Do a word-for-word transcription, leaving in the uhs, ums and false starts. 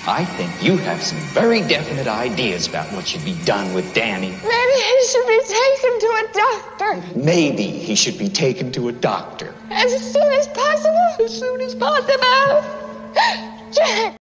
I think you have some very definite ideas about what should be done with Danny. Maybe he should be taken to a doctor. Maybe he should be taken to a doctor. As soon as possible. As soon as possible. Jack.